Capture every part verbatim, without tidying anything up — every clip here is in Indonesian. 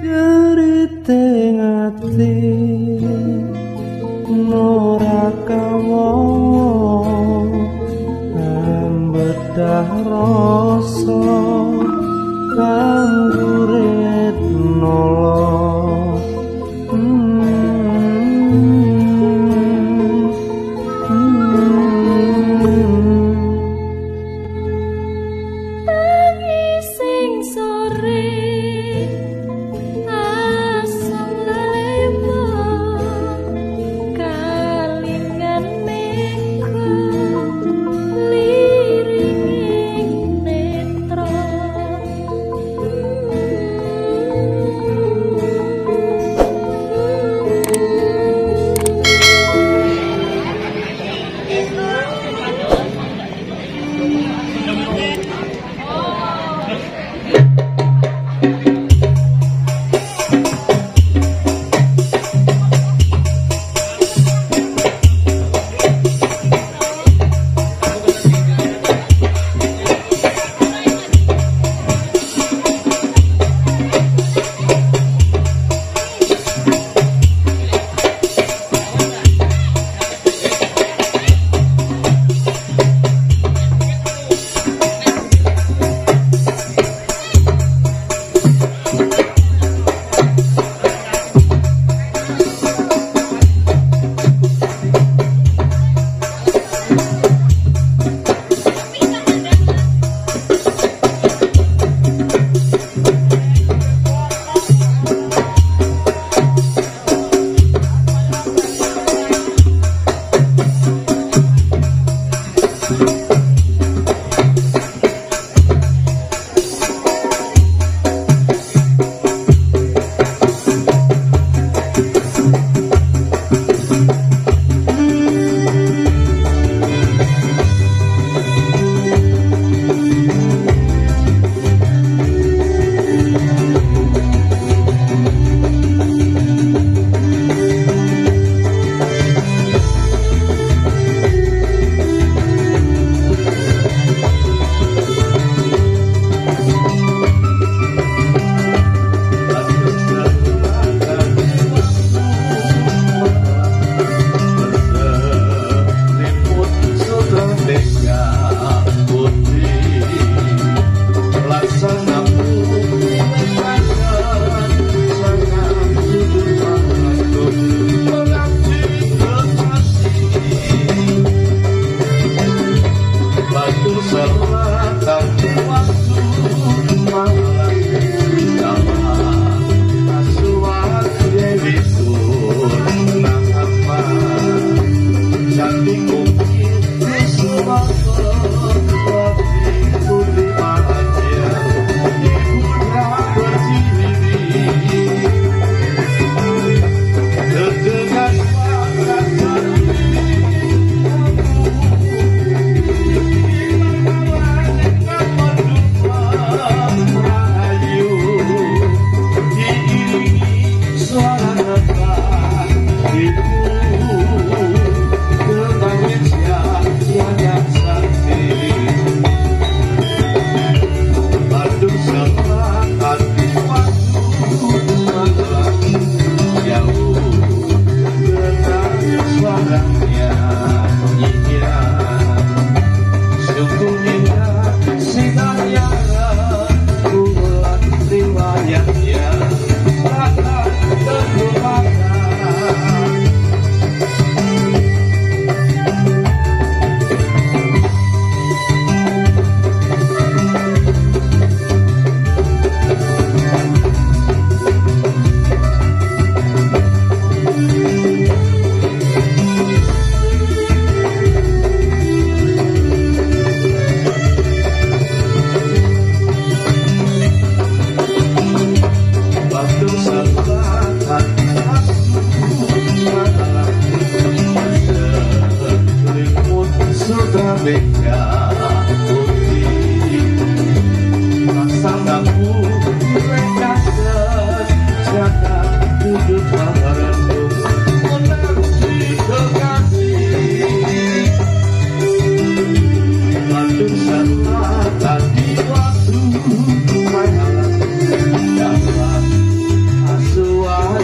Jeriting ati ora kawon embedah rasa kanggo retnala Netra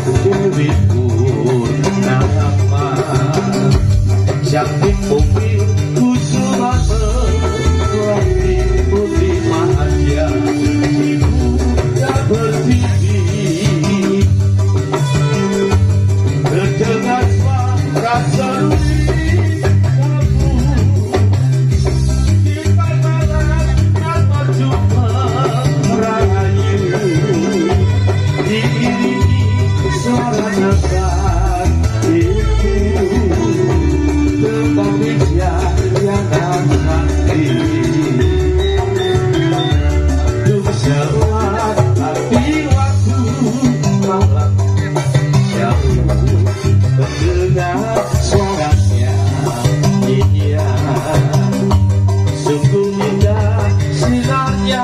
Dewi Purnama Jakti Putri Kusuman Wakti Putri Mahadia Ibu yang berdiri dengan suara seru kamu di pandangan yang berjumpa merayu diiringi suara nasar itu tetapi yang nanti untuk selamat hati waktu malam jauh mendengar suaranya iya sungguh indah sinarnya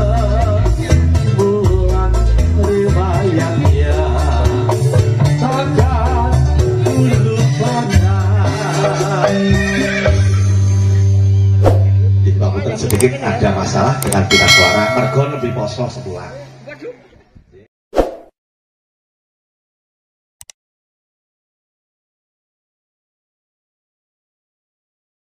bulan riwayatnya takkan lupakan. Di Kabupaten sedikit ada masalah dengan pita suara mergon lebih poso sebulan.